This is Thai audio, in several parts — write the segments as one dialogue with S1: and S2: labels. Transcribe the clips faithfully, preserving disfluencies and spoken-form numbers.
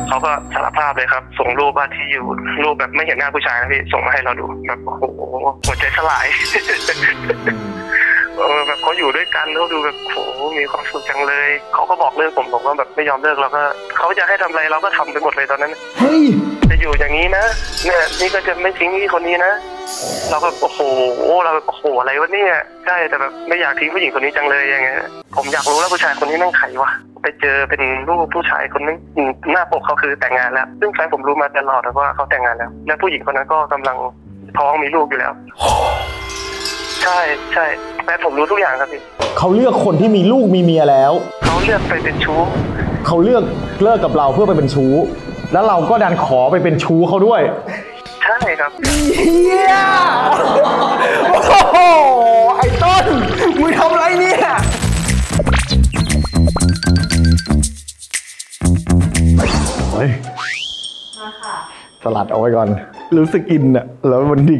S1: เขาก็สารภาพเลยครับส่งรูปว่าที่อยู่รูปแบบไม่เห็นหน้าผู้ชายนะพี่ส่งมาให้เราดูแบบโอ้โหหัวใจสลายเออแบบเขาอยู่ด้วยกันเขาดูแบบโหมีความสุขจังเลยเขาก็บอกเลิกผมผมก็แบบไม่ยอมเลิกเราก็เขาจะให้ทำอะไรเราก็ทำไปหมดเลยตอนนั้นเฮ้ยจะอยู่อย่างนี้นะเนี่ยนี่ก็จะไม่ทิ้งพี่คนนี้นะเราก็โอ้โหเราโอ้โหอะไรวะเนี่ยใช่แต่แบบไม่อยากทิ้งผู้หญิงคนนี้จังเลยยังไงผมอยากรู้แล้วผู้ชายคนนี้นั่งไขวะไปเจอเป็นรูปผู้ชายคนนึงหน้าปกเขาคือแต่งงานแล้วซึ่งแฟนผมรู้มาตลอดว่าเขาแต่งงานแล้วและผู้หญิงคนนั้นก็กำลังท้องมีลูกอยู่แล้วใช่ใช่แฟนผมรู้ทุกอย่างครับพี่
S2: เขาเลือกคนที่มีลูกมีเมียแล้ว
S1: เขาเลือกไปเป็นชู้
S2: เขาเลือกเลิกกับเราเพื่อไปเป็นชู้แล้วเราก็ดันขอไปเป็นชู้เขาด้วย
S1: ใช่ครับ
S2: เฮียโอ้โหไอ้ต้นมึงทำอะไรเนี่ยเฮ้ยมาค่ะสลัดเอาไว้ก่อนรู้สึกอินอะแล้วมันดิ่ง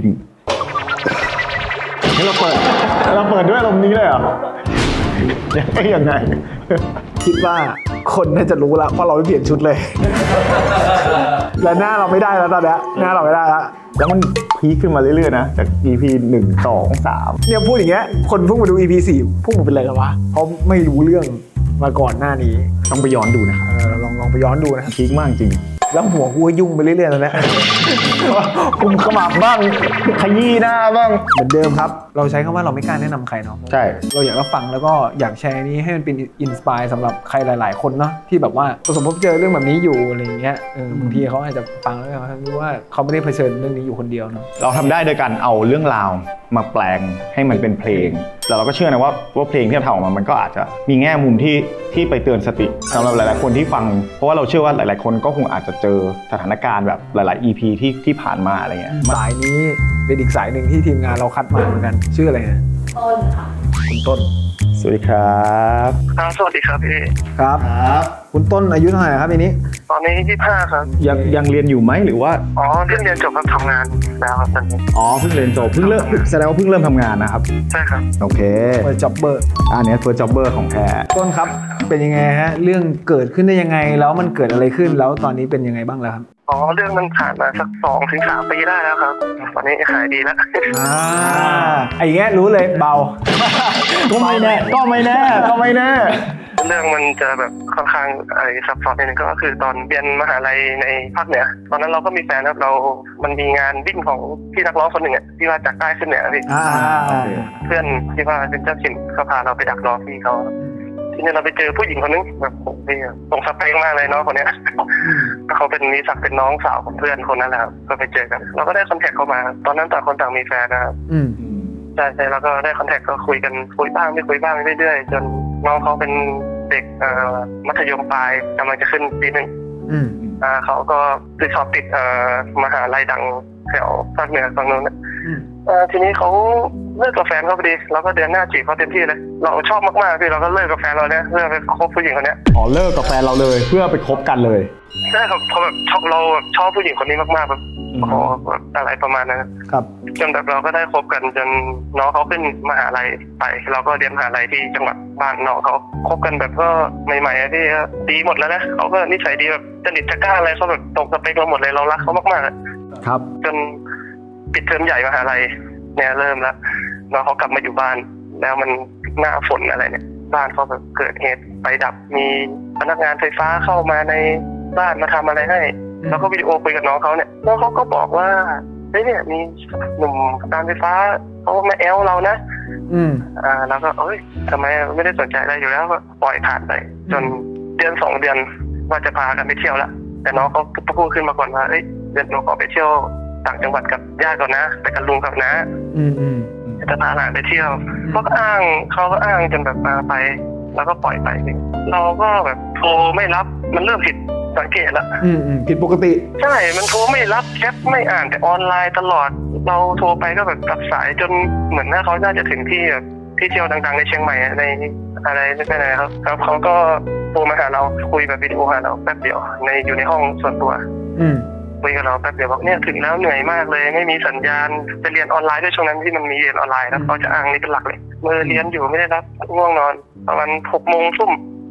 S2: ให้เราเปิดเราเปิดด้วยอารมณ์นี้เลยเหรอยังไงคิดว่าคนน่าจะรู้แล้วว่าเราไม่เปลี่ยนชุดเลยและหน้าเราไม่ได้แล้วตอนนี้หน้าเราไม่ได้แล้วแล้วมันพีคขึ้นมาเรื่อยๆนะจาก อี พี หนึ่ง สอง สามเนี่ยพูดอย่างเงี้ยคนเพิ่งมาดู อี พี สี่พวกมึงเป็นอะไรกันวะเพราะไม่รู้เรื่องมาก่อนหน้านี้ต้องไปย้อนดูนะเออลองลองไปย้อนดูนะพีคมากจริงแล้วหัวกูยุ่งไปเรื่อยๆแล้วนะกุมขมับบ้างขยี้หน้าบ้างเหมือนเดิมครับเราใช้คำว่าเราไม่กล้าแนะนำใครเนาะใช่เราอยากรับฟังแล้วก็อยากแชร์นี้ให้มันเป็นอินสไปร์สำหรับใครหลายๆคนเนาะที่แบบว่าประสบพบเจอเรื่องแบบนี้อยู่อะไรอย่างเงี้ยเออบางทีเขาอาจจะฟังแล้วเขารู้ว่าเขาไม่ได้เผชิญเรื่องนี้อยู่คนเดียวเนาะเราทำได้โดยการเอาเรื่องราวมาแปลงให้มันเป็นเพลงแล้วเราก็เชื่อนะว่าว่าเพลงที่เราทำออกมามันก็อาจจะมีแง่มุมที่ที่ไปเตือนสติสำหรับหลายๆคนที่ฟังเพราะว่าเราเชื่อว่าหลายๆคนก็คงอาจจะเจอสถานการณ์แบบหลายๆ อี พี ที่ที่ผ่านมาอะไรเงี้ยสายนี้เป็นอีกสายหนึ่งที่ทีมงานเราคัดมาเหมือนกันชื่ออะไรนะต้นค่ะคุณต้นสวัสดีครับ
S1: ครับสวัสดีครับพี่
S2: ครับครับคุณต้นอายุเท่าไหร่ครับปีนี้
S1: ตอนนี้ยี่สิบห้าครับ
S2: ยังยังเรียนอยู่ไหมหรือว่า
S1: อ๋อเพิ่งเรียนจบครับทำงานแล้วครับตอนนี้
S2: อ๋อเพิ่งเรียนจบเพิ่งเริ่มแสดงว่าเพิ่งเริ่มทำงานนะครับ
S1: ใช่ครับ
S2: โอเคเฟิร์สจ็อบเบอร์อันนี้เฟิร์สจ็อบเบอร์ของแท้ต้นครับเป็นยังไงฮะเรื่องเกิดขึ้นได้ยังไงแล้วมันเกิดอะไรขึ้นแล้วตอนนี้เป็นยังไงบ้างแล้วครับ
S1: อ๋อเรื่องมันผ่านมาสักสองถึงสามปีได้แล้วครับตอนนี้หายดีแล้ว
S2: อ่าไอ้เงี้ยรู้เลยเบาก็ไม่แน่ก็ไม่แน่ก็ไม่แน่
S1: เรื่องมันจะแบบค่อนข้างไอ้ซับซ้อนนิดนึงก็คือตอนเรียนมหาลัยในภาคเหนือตอนนั้นเราก็มีแฟนครับเรามันมีงานวิ่งของพี่นักร้องคนหนึ่งอ่ะที่ว่าจากใต้ขึ้นเหนือพี่เพื่อนที่ว่าเป็นเจ้าถิ่นเขาพาเราไปดักรอพี่เขาทีนี้เราไปเจอผู้หญิงคนนึงแบบโอ้โหตรงสเปคมากเลยเนาะคนเนี้ยเขาเป็นมีศักดิ์เป็นน้องสาวของเพื่อนคนนั้นแหละก็ไปเจอกันเราก็ได้คอนแทคเข้ามาตอนนั้นต่างคนต่างมีแฟนนะครับใช่ใช่แล้วก็ได้คอนแทคก็คุยกันคุยบ้างไม่คุยบ้างเรื่อยๆจนน้องเขาเป็นเด็กมัธยมปลายกำลังจะขึ้นปีหนึ่งเขาก็ไปสอบติดมหาลัยดังแถวภาคเหนือฝั่งโน้นทีนี้เขาเลิกกับแฟนเขาพอดีเราก็เดินหน้าจีบเขาเต็มที่เลยเราชอบมากๆพี่เราก็เลิกกับแฟนเราเนี่ยเพื่อไปคบผู้หญิงคนนี้
S2: อ๋อเลิกกับแฟนเราเลยเพื่อไปคบกันเลย
S1: ใช่ครับเพราะแบบชอบเราชอบผู้หญิงคนนี้มากๆแบบโอ้โหอะไรประมาณนั้น
S2: ครับ
S1: จนแบบเราก็ได้คบกันจนน้องเขาขึ้นมหาลัยไปเราก็เรียนมหาลัยที่จังหวัดบ้านน้องเขาคบกันแบบก็ใหม่ๆที่ดีหมดแล้วนะเขาก็นิสัยดีแบบจริตจักร้าอะไรเขาแบบตรงสเปคเราหมดเลยเรารักเขามาก
S2: ๆครับ
S1: จนปิดเทอมใหญ่มหาลัยเนี่ยเริ่มแล้วน้องเขากลับมาอยู่บ้านแล้วมันหน้าฝนอะไรเนี่ยบ้านเขาแบบเกิดเหตุไฟดับมีพนักงานไฟฟ้าเข้ามาในบ้านมาทำอะไรให้แล้วก็วิดีโอคุยกับน้องเขาเนี่ยน้องเขาก็บอกว่าเฮ้ยเนี่ยมีหนุ่มการไฟฟ้าเขามาแอลเรานะ
S2: อืม
S1: อ่าแล้วก็เอ้ยทำไมไม่ได้สนใจอะไรอยู่แล้วก็ปล่อยผ่านไปจนเดือนสองเดือนว่าจะพากันไปเที่ยวแล้วแต่น้องเขาพูดขึ้นมาก่อนว่าเอ้ยเดือนเราขอไปเที่ยวต่างจังหวัดกับญาติก่อนนะไปกับลุงกับน้า
S2: อืมอืม
S1: จะพาหลานไปเที่ยวเขาก็อ้างเขาก็อ้างจนแบบมาไปแล้วก็ปล่อยไปเราก็แบบโทรไม่รับมันเริ่มผิดสังเกตแล้ว
S2: อืมอืมผิดปกติ
S1: ใช่มันโทรไม่รับแชทไม่อ่านแต่ออนไลน์ตลอดเราโทรไปก็แบบตัดสายจนเหมือนว่าเขาน่าจะถึงที่แบบที่เที่ยวดังๆในเชียงใหม่ในอะไรไม่ใช่ไหนครับครับเขาก็โทรมาหาเราคุยแบบวิดีโอหาเราแป๊บเดียวในอยู่ในห้องส่วนตัว
S2: อืม
S1: คุยกับเราแป๊บเดียวบอกเนี่ยถึงแล้วเหนื่อยมากเลยไม่มีสัญญาณจะเรียนออนไลน์ด้วยช่วงนั้นที่มันมีเรียนออนไลน์แล้วเขาจะอ้างนี่เป็นหลักเลยเมื่อเรียนอยู่ไม่ได้รับง่วงนอนประมาณหกโมงทุ่ม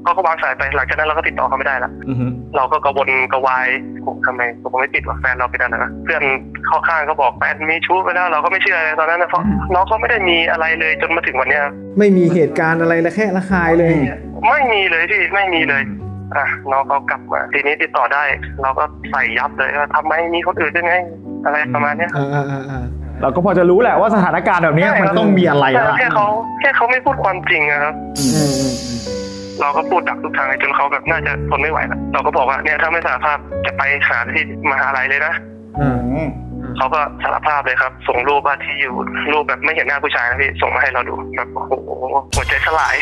S1: เขาก็วางสายไปหลังจากนั้นเราก็ติดต่อเขาไม่ได้ละเราก็กระวนกระวายผมทำไมผมไม่ติดว่าแฟนเราเป็นอะไรนะเพื่อนเข้าข้างก็บอกแฟนมีชู้ไปแล้วเราก็ไม่เชื่อเลยตอนนั้นนะเพราะน้องเขาไม่ได้มีอะไรเลยจนมาถึงวันนี้
S2: ไม่มีเหตุการณ์อะไรละแค่ละคายเลย
S1: ไม่มีเลยพี่ไม่มีเลยอ่ะน้องเขากลับมาทีนี้ติดต่อได้เราก็ใส่ยับเลยว่าทำไมมีคนอื่นยังไงอะไรประมาณนี้
S2: เราก็พอจะรู้แหละว่าสถานการณ์แบบนี้มันต้องมีอะไร
S1: แล้วแค่เขาแค่เขาไม่พูดความจริงนะครับเราก็พูดดักทุกทางจนเขาแบบน่าจะทนไม่ไหวแล้วเราก็บอกว่าเนี่ยถ้าไม่สารภาพจะไปหาที่มหาลัยเลยนะเขาก็สารภาพเลยครับส่งรูปว่าที่อยู่รูปแบบไม่เห็นหน้าผู้ชายนะพี่ส่งมาให้เราดูแบบโอ้โหหัวใจสลาย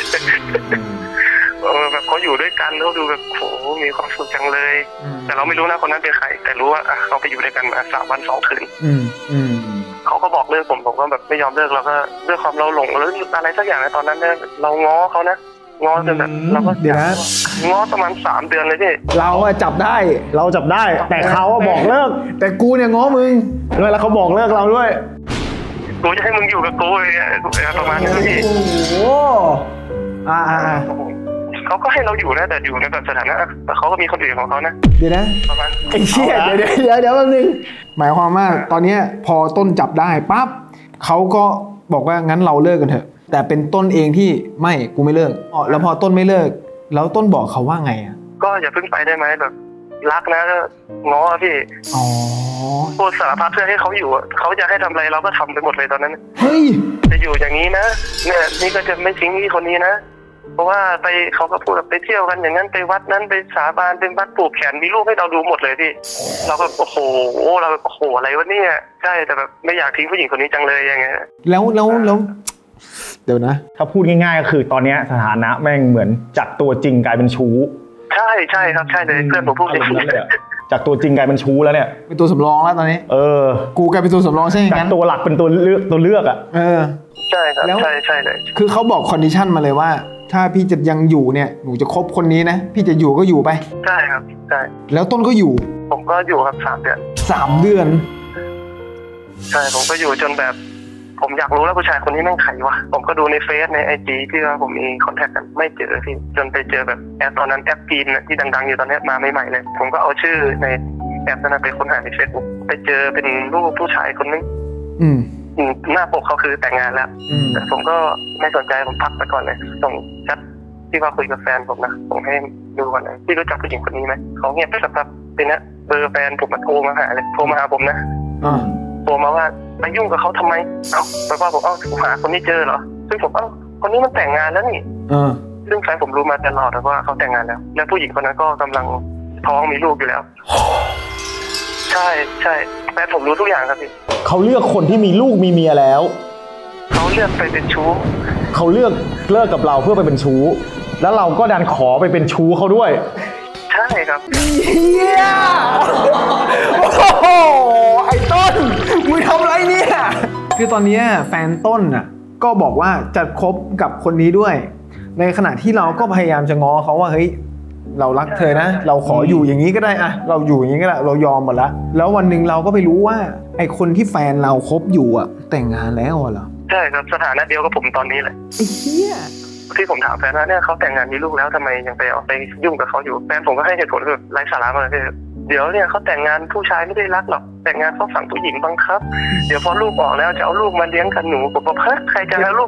S1: เออแบบเขาอยู่ด้วยกันเขาดูแบบโหมีความสุขจังเลยแต่เราไม่รู้นะคนนั้นเป็นใครแต่รู้ว่าเขาไปอยู่ด้วยกันมาสามวันสองคืนเขาก็บอกเลิกผมผมก็แบบไม่ยอมเลิกเราก็ด้วยความเราหลงหรืออะไรสักอย่างในตอนนั้นเนี่ยเราง้อเขานะง้อจนแบบเราก็
S2: เดี๋ยวนะ
S1: ง้อประมาณสามเดือนเลยพี่
S2: เราอะจับได้เราจับได้แต่เขาบอกเลิกแต่กูเนี่ยง้อมึงแล้วเขาบอกเลิกเราด้วย
S1: กูจะให้มึงอยู่กับกูเลยประมาณนี้พี่
S2: โอ้โหอ่า
S1: เขาก็ให้เราอยู่นะแต่อยู่ในแบบสถานะแต่เขาก็มีคนอื่นของเขานะ
S2: เดี๋ยวนะไอ้เชี่ยเดี๋ยวเดี๋ยวเดี๋ยวแป๊บนึงหมายความว่าตอนนี้พอต้นจับได้ปั๊บเขาก็บอกว่างั้นเราเลิกกันเถอะแต่เป็นต้นเองที่ไม่กูไม่เลิกอ๋อแล้วพอต้นไม่เลิกแล้วต้นบอกเขาว่าไงอ่ะ
S1: ก็อย่าเพิ่งไปได้ไหมแบบรักนะง้อพี่
S2: อ๋อ
S1: พูดสารภาพเพื่อให้เขาอยู่เขาจะให้ทำอะไรเราก็ทำไปหมดเลยตอนนั้น
S2: เฮ้ย
S1: จะอยู่อย่างนี้นะเนี่ยนี่ก็จะไม่ทิ้งที่คนนี้นะเพราะว่าไปเขาก็พูดแบบไปเที่ยวกันอย่างนั้นไปวัดนั้นไปสาบานเป็นวัดปลูกแขนมีรูปให้เราดูหมดเลยพี่เราก็โอ้โหเราโอ้โหอะไรวะเนี่ยใช่แต่แบบไม่อยากทิ้งผู้หญิงคนนี้จังเลยยังไง
S2: แล้วแล้วแล้วเดี๋ยวนะ
S3: ถ้าพูดง่ายๆก็คือตอนนี้สถานะแม่งเหมือนจากตัวจริงกลายเป็นชู้
S1: ใช่ใช่ครับใช่เลยเพื่อนผมพูดอย่างนี้
S3: จากตัวจริงกลายเป็นชู้แล้วเนี่ย
S2: เป็นตัวสำรองแล้วตอนนี้
S3: เออ
S2: กูกลายเป็นตัวสำรองใช่ไหม
S3: จากตัวหลักเป็นตัวเลือกตัวเลือกอ่ะ
S2: เออ
S1: ใช่ครับใช่ใช่เลย
S2: คือเขาบอกคอนดิชันมาเลยว่าถ้าพี่จะยังอยู่เนี่ยหนูจะคบคนนี้นะพี่จะอยู่ก็อยู่ไป
S1: ใช่ครับใช่
S2: แล้วต้นก็อยู่
S1: ผมก็อยู่ครับสามเดือน
S2: สามเดือน
S1: ใช่ผมก็อยู่จนแบบผมอยากรู้แล้วผู้ชายคนนี้แม่งใครวะผมก็ดูในเฟซในไอจีที่ว่าผมมีคอนแทคกันไม่เจอพี่จนไปเจอแบบแอปตอนนั้นแอปจีนที่ดังๆอยู่ตอนนี้มาใหม่ๆเลยผมก็เอาชื่อในแอปนั้นไปค้นหาในเฟซบุ๊กไปเจอเป็นรูปผู้ชายคนนึง
S2: อืม
S1: หน้าปกเขาคือแต่งงานแล้วแต่ผมก็ไม่สนใจผมพักไปก่อนเลยส่งแชทที่ว่าคุยกับแฟนผมนะผมให้ดูก่อนเลยพี่รู้จักผู้หญิงคนนี้ไหมเขาเงียบไปสักพักทีนี้เบอร์แฟนผมมาโทรมาหาเลยโทรมาหาผมนะโทรมาว่าไปยุ่งกับเขาทำไมเอ้าแปลว่าผมเอ้าผมหาคนนี้เจอเหรอซึ่งผมเอ้าคนนี้มันแต่งงานแล้วนี่ซึ่งแฟนผมรู้มาตลอดว่าเขาแต่งงานแล้วและผู้หญิงคนนั้นก็กำลังท้องมีลูกอยู่แล้วใช่ใช่แฟนผมรู้ทุกอย่างครับพี่
S3: เขาเลือกคนที่มีลูกมีเมียแล้ว
S1: เขาเลือกไปเป็นชู้
S3: เขาเลือกเลิกกับเราเพื่อไปเป็นชู้แล้วเราก็ดันขอไปเป็นชู้เขาด้วย
S1: ใช่ครับ
S2: เฮียโอ้โหไอ้ต้นมึงทำไรเนี่ยคือตอนนี้แฟนต้นน่ะก็บอกว่าจะคบกับคนนี้ด้วยในขณะที่เราก็พยายามจะง้อเขาว่าเฮ้ยเรารักเธอนะเราขออยู่อย่างนี้ก็ได้อะเราอยู่อย่างนี้ก็ได้เรายอมหมดแล้วแล้ววันหนึ่งเราก็ไปรู้ว่าไอ้คนที่แฟนเราคบอยู่อ่ะแต่งงานแล้วเหรอ
S1: ใช่ครับสถานะเดียวกับผมตอนนี้เลย
S2: ไอ้เหี้ย
S1: ที่ผมถามแฟนว่าเนี่ยเขาแต่งงานมีลูกแล้วทำไมยังไปเอาไปยุ่งกับเขาอยู่แฟนผมก็ให้เหตุผลแบบไร้สาระมาเลยเดี๋ยวเนี่ยเขาแต่งงานผู้ชายไม่ได้รักหรอกแต่งงานเขาฝั่งผู้หญิงบังคับเดี๋ยวพอลูกออกแล้วจะเอาลูกมาเลี้ยงกันหนูผมบอกเฮ้ยใครจะเอาลูก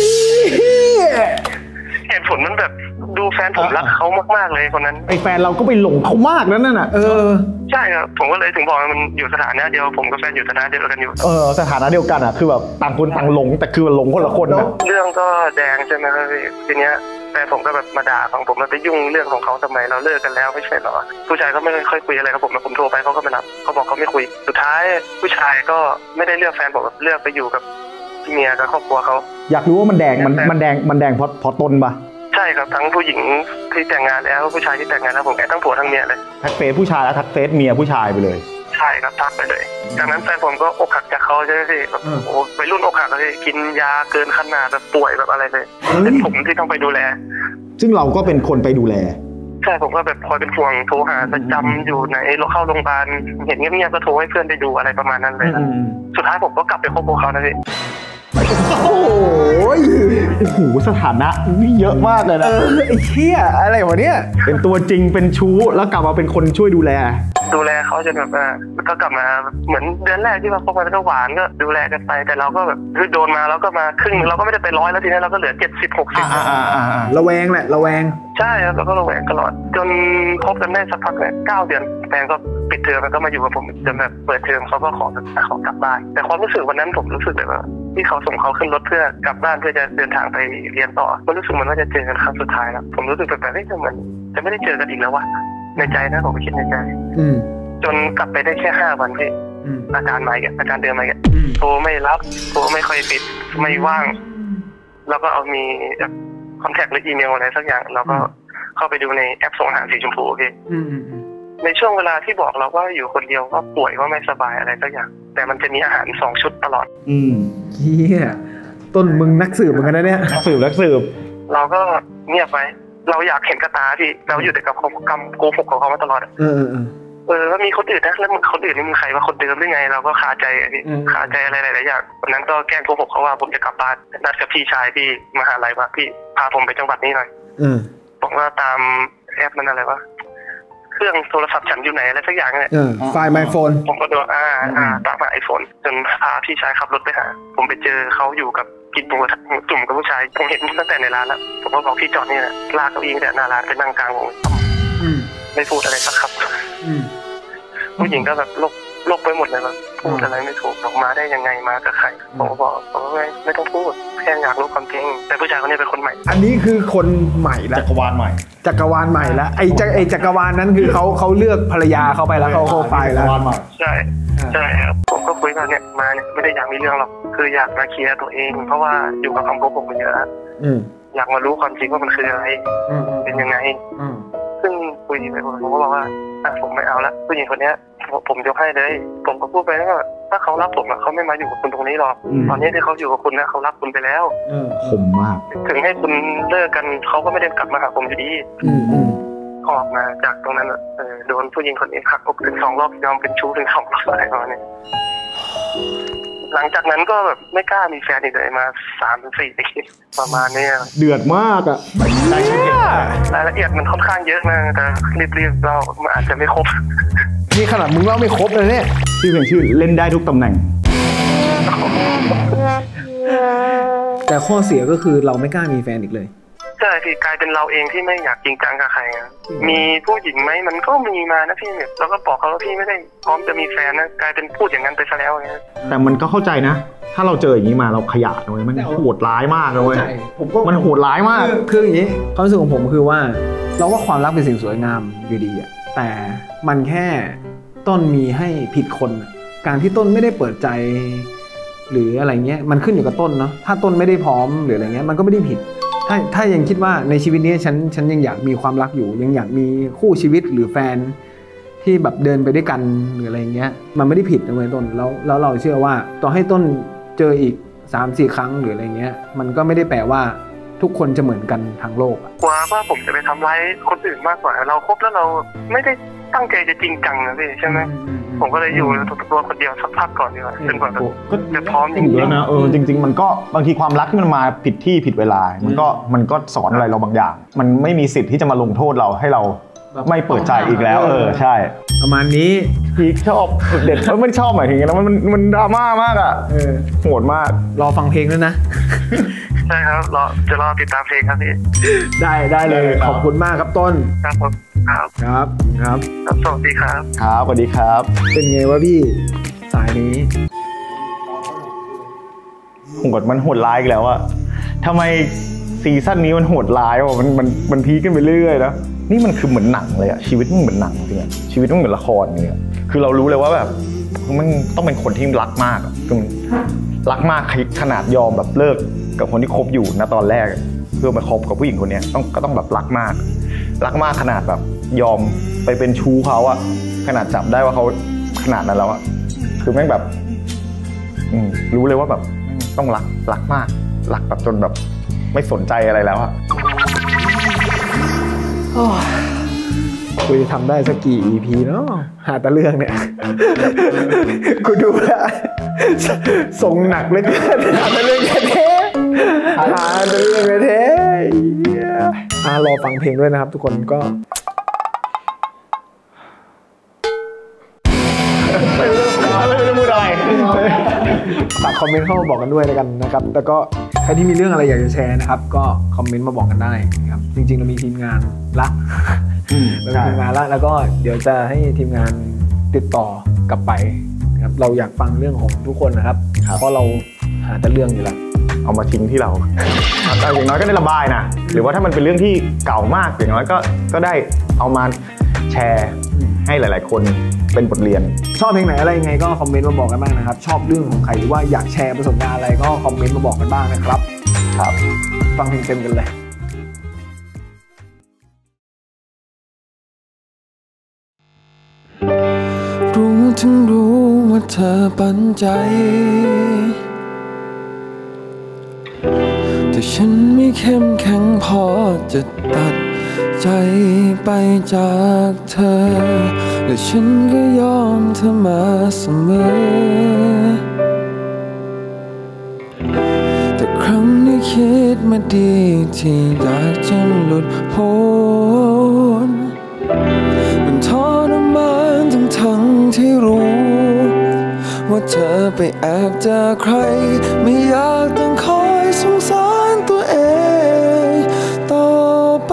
S1: เหตุผลมันแบบดูแฟนผมรักเขามากๆเลยคนนั้น
S2: ไอ้แฟนเราก็ไปหลงเขามากแล้วนั่นน่ะเออ
S1: ใช่ครับผมก็เลยถึงบอกว่ามันอยู่สถานะเดียวผมกับแฟนอยู่สถานะเดียวกันอยู่
S3: เออสถานะเดียวกันอ่ะคือแบบต่างคนต่างหลงแต่คือหลงคนละคนนะ
S1: เรื่องก็แดงใช่ไหมครับทีเนี้ยแฟนผมก็แบบมาด่าของผมมันไปยุ่งเรื่องของเขาทำไมเราเลิกกันแล้วไม่ใช่หรอผู้ชายก็ไม่ค่อยคุยอะไรกับผมผมโทรไปเขาก็ไม่รับเขาบอกเขาไม่คุยสุดท้ายผู้ชายก็ไม่ได้เลือกแฟนผมเลือกไปอยู่กับเมียกับครอบครัวเขา
S3: อยากรู้ว่ามันแดงมันมันแดงมันแดงเพราะเพราะต้นปะ
S1: ใช่ครับทั้งผู้หญิงที่แต่งงานแล้วผู้ชายที่แต่งงานแล้วผมแอบทั้งผัวทั้งเมียเลย
S3: ทักเฟซผู้ชายแล้วทักเฟซเมียผู้ชายไปเลย
S1: ใช่ครับทักไปเลยจากนั้นแฟนผมก็อกหักจากเขาใช่ไหมพี่แบบโอ้ไปรุ่นอกหักเลยกินยาเกินขนาดแบบป่วยแบบอะไรเลยเป็นผมที่ต้องไปดูแล
S3: ซึ่งเราก็เป็นคนไปดูแล
S1: ใช่ผมก็แบบคอยเป็นห่วงโทรหาประจำอยู่ไหนเราเข้าโรงพยาบาลเห็นเงียบๆก็โทรให้เพื่อนไปดูอะไรประมาณนั้นเลยสุดท้ายผมก็กลับไปคบกับเขานะพี่
S2: โอ้ย
S3: โอ้โหสถานะนี่เยอะมากเลยนะ
S2: เออไอ้เหี้ยอะไรวะเนี่ย
S3: เป็นตัวจริงเป็นชู้แล้วกลับมาเป็นคนช่วยดูแล
S1: ดูแลเขาจนแบบว่าก็กลับมาเหมือนเดือนแรกที่เราพบกันก็หวานก็ดูแลกันไปแต่เราก็แบบคือโดนมาแล้วก็มาครึ่งเราก็ไม่ได้ไปร้อยแล้วทีนี้เราก็เหลือเจ็ดสิบหกสิบ
S2: ระแวงแหละระแวง
S1: ใช่ครับเราก็ระแวงตลอดจนคบกันได้สักพักเนี่ยเก้าเดือนแฟนก็ปิดเทอมแล้วก็มาอยู่กับผมจนแบบเปิดเทอมเขาก็ขอขอกลับบ้านแต่ความรู้สึกวันนั้นผมรู้สึกแบบว่าที่เขาส่งเขาขึ้นรถเพื่อกลับบ้านเพื่อจะเดินทางไปเรียนต่อมันรู้สึกเหมือนว่าจะเจอกันครั้งสุดท้ายแล้วผมรู้สึกแบบแบบเหมือนจะไม่ได้เจอกันอีกแล้ววะในใจนะผมคิดในใจจนกลับไปได้แค่ห้าวันพี่อาการใหม่กันอาการเดิมใหม่กันโทรไม่รับโทรไม่ค่อยติดไม่ว่างแล้วก็เอามีแบบคอนแทคหรืออีเมลอะไรสักอย่างเราก็เข้าไปดูในแอปส่งอาหารสีชมพูพี่ในช่วงเวลาที่บอกเราว่าอยู่คนเดียวว่าป่วยว่าไม่สบายอะไรสักอย่างแต่มันจะมีอาหารสองชุดตลอด
S2: อืมเฮียต้นมึงนักสืบเหมือนกันนะเนี่ย
S3: นักสืบนักสืบ
S1: เราก็เงียบไปเราอยากเห็นกระตาที่เราอยู่แต่กับความกำโกหกของเขามาตลอด
S2: เออเออ
S1: เออแล้วมีคนอื่นนะแล้วมึงคนอื่นนี่มึงใครว่าคนเดิมหรือไงเราก็คาใจพี่คาใจอะไรหลายๆอย่างวันนั้นก็แกล้งโกหกเขาว่าผมจะกลับบ้านนัดกับพี่ชายพี่มหาลัยว่าพี่พาผมไปจังหวัดนี้หน่อยบอกว่าตามแอปมันอะไรวะเครื่องโทรศัพท์ฉันอยู่ไหนอะไรสักอย่างเนี่ย
S2: ไฟล์ไมโฟน
S1: ผมก็ดูอ่าอ่าตามไอโฟนจนพาพี่ชายขับรถไปหาผมไปเจอเขาอยู่กับกินหมูจุ่มกับผู้ชายผมเห็นตั้งแต่ในร้านแล้วผมก็บอกพี่จอดนี่แหละลากเก้าอี้แต่หน้าร้านไปนั่งกลางวงไม่พูดอะไรสักคำผู้หญิงก็แบบโลกโลกไปหมดเลยแบบพูดอะไรไม่ถูกออกมาได้ยังไงมากับใครผมก็บอกผมว่าไม่ไม่ต้องพูดแค่อยากรู้ความจริงแต่ผู้ชายคนนี้เป็นคนใหม่
S2: อันนี้คือคนใหม่แล้ว
S3: จักรวาลใหม่
S2: จักรวาลใหม่แล้วไอ้จักไอ้จักรวาลนั้นคือเขาเขาเลือกภรรยาเขาไปแล้วเขาเขาไปแล้ว
S1: ใช่ใช่ครับผมก็คุยกันเนี่ยมาเนี่ยไม่ได้อยากมีเรื่องหรอกคืออยากมาเคลียร์ตัวเองเพราะว่าอยู่กับคำโกหกมาเยอะอยากมารู้ความจริงว่ามันคืออะไรเป็นยังไงซึ่งคุยไปผมก็บอกว่าผมไม่เอาละผู้หญิงคนนี้ผมยกให้เลยผมก็พูดไปแล้วว่าถ้าเขารักผมเขาไม่มาอยู่กับคุณตรงนี้หรอกตอนนี้ที่เขาอยู่กับคุณนะเขารักคุณไปแล้ว
S3: คมมาก
S1: ถึงให้คุณเลิกกันเขาก็ไม่ได้กลับมาหาผมอยู่ดีออกมาจากตรงนั้นเออโดนผู้หญิงคนนี้ขัดอกถึงสองรอบยอมเป็นชู้ถึงสองรอบอะไรประมาณนี้หลังจากนั้นก็แบบไม่กล้ามีแฟนอีกเลยมาสามถึงสี่ปีประมาณนี้
S3: เดือดมากอ่ะ
S1: รายละเอียดมันค่อนข้างเยอะนะแต่รีบๆเราอาจจะไม่ครบ
S2: นี่ขนาดมึงเล่าไม่ครบเลยเนี่ย
S3: ชื่อเพลงชื่อเล่นได้ทุกตำแหน่ง
S2: แต่ข้อเสียก็คือเราไม่กล้ามีแฟนอีกเลย
S1: ใช่พี่กลายเป็นเราเองที่ไม่อยากจริงจังกับใครมีผู้หญิงไหมมันก็มีมานะพี่เนี่ยเราก็บอกเขาว่าพี่ไม่ได้พร้อมจะมีแฟนนะกลายเป็นพูดอย่างนั้นไปซะแล้วไง
S3: แต่มันก็เข้าใจนะถ้าเราเจออย่างนี้มาเราขยาดเลยมันโหดร้ายมากเลยมันโหดร้ายมาก
S2: คืออย่างนี้ความรู้สึกของผมคือว่าเราว่าความรักเป็นสิ่งสวยงามอยู่ดีอะแต่มันแค่ต้นมีให้ผิดคนการที่ต้นไม่ได้เปิดใจหรืออะไรเงี้ยมันขึ้นอยู่กับต้นเนาะถ้าต้นไม่ได้พร้อมหรืออะไรเงี้ยมันก็ไม่ได้ผิดถ้าถ้ายังคิดว่าในชีวิตนี้ฉันฉันยังอยากมีความรักอยู่ยังอยากมีคู่ชีวิตหรือแฟนที่แบบเดินไปด้วยกันหรืออะไรเงี้ยมันไม่ได้ผิดนะเว้ยต้นแล้วแล้วเราเชื่อว่าต่อให้ต้นเจออีก สามสี่ ครั้งหรืออะไรเงี้ยมันก็ไม่ได้แปลว่าทุกคนจะเหมือนกันทั้งโลก
S1: กลัวว่าผมจะไปทำร้ายคนอื่นมากกว่าเราคบแล้วเราไม่ได้ตั้งใจจะจริงจังนะพี่ใช่ไหมผมก็เลยอยู่ตัวคนเดียวสักพักก่อนดีกว่าจนกว่าจะพร้อมจริงๆ
S3: นะเออจริงๆมันก็บางทีความรักที่มันมาผิดที่ผิดเวลามันก็มันก็สอนอะไรเราบางอย่างมันไม่มีสิทธิ์ที่จะมาลงโทษเราให้เราไม่เปิดใจอีกแล้วเออใช่
S2: ประมาณนี้
S3: พีคชอบเด็ดไม่ชอบหมายถึงนะมันมันดราม่ามากอ่ะโหดมาก
S2: รอฟังเพลงด้วยนะ
S1: ใช่ครับรอจะรอติดตามเพลงครับพี่
S2: ได้ได้เลยขอบคุณมากครับต้น
S1: ครับผมครับ
S2: ครับครับ
S1: สวัสดีครับ
S3: ครับสวัสดีครับ
S2: เป็นไงวะพี่สายนี้
S3: โหดมันโหดร้ายอีกแล้วอะทำไมซีซั่นนี้มันโหดร้ายวะมันมันมันพีคขึ้นไปเรื่อยๆนะนี่มันคือเหมือนหนังเลยอะชีวิตมันเหมือนหนังจริงอะชีวิตมันเหมือนละครเนี่ยคือเรารู้เลยว่าแบบมันต้องเป็นคนที่รักมากคือมันรักมากขนาดยอมแบบเลิกกับคนที่คบอยู่ณตอนแรกเพื่อมาคบกับผู้หญิงคนนี้ต้องก็ต้องแบบรักมากรักมากขนาดแบบยอมไปเป็นชู้เขาอะขนาดจับได้ว่าเขาขนาดนั้นแล้วอะคือแม่งแบบรู้เลยว่าแบบต้องรักรักมากรักแบบจนแบบไม่สนใจอะไรแล้วอะ
S2: กูจะทำได้สักกี่ อี พี เนาะหาแต่เรื่องเนี่ยกูดูแลส่งหนักเลยหาแต่เรื่องแท้หาแต่เรื่องแท้อ่ารอฟังเพลงด้วยนะครับทุกคนก็ฝากคอมเมนต์เข้ามาบอกกันด้วยแล้วกันนะครับแล้วก็ใครที่มีเรื่องอะไรอยากจะแชร์นะครับก็คอมเมนต์มาบอกกันได้นะครับจริงๆเรามีทีมงานละเรามีทีมงานละแล้วก็เดี๋ยวจะให้ทีมงานติดต่อกลับไปนะครับเราอยากฟังเรื่องของทุกคนนะครับเพราะเราหาแต่เรื่องอยู่แล้ว
S3: เอามาทิ้งที่เราแต่อย่างน้อยก็ได้ระบายนะหรือว่าถ้ามันเป็นเรื่องที่เก่ามากอย่างน้อยก็ก็ได้เอามาแชร์ให้หลายๆคนเป็นบทเรียน
S2: ชอบเพลงไหนอะไรยังไงก็คอมเมนต์มาบอกกันบ้างนะครับชอบเรื่องของใครหรือว่าอยากแชร์ประสบการณ์อะไรก็คอมเมนต์มาบอกกันบ้างนะครับ
S3: ครับ
S2: ฟังเพลงเต็มกันเลย
S4: รู้ถึงรู้ว่าเธอปันใจแต่ฉันไม่เข้มแข็งพอจะตัดใจไปจากเธอและฉันก็ยอมเธอมาเสมอแต่ครั้งนี้คิดมาดีที่อยากจะหลุดพ้นมันทรมานทั้งทั้งที่รู้ว่าเธอไปแอบเจอใครไม่อยากต้องคอยสงสารตัวเองต่อไป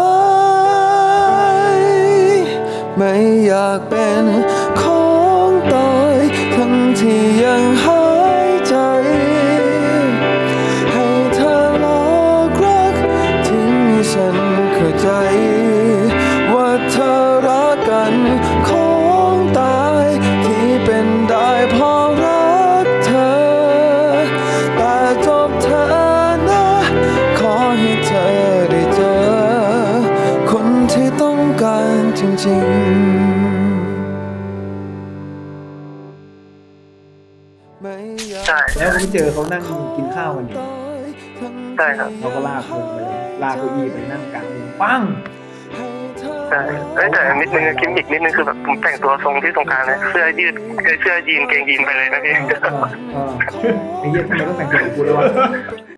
S4: ไม่อยากเป็นของตายทั้งที่ยังหายใจให้เธอหลอกรักทิ้งให้ฉันเข้าใจว่าเธอรักกันของตายที่เป็นได้เพราะรักเธอแต่จบเธอนะขอให้เธอได้เจอคนที่ต้องการจริงๆ
S1: ใช่
S2: แล้วเขาเจอเขานั่งกินข้าวกันอยู่
S1: ใช่ครับ
S2: เราก็ลากลงไปเลยลากเก้าอี้ไปนั่งกลางมุมปั้ง
S1: ใช่แต่นิดนึงกิมมิกนิดนึงคือแบบผมแต่งตัวทรงที่สงกรานต์เลยเสื้อยืดเสื้อยีนเกงยีนไปเลยนะพี่
S2: ไอ้เหี้ยทำไมต้องแต่งตัวกูด้วยวะ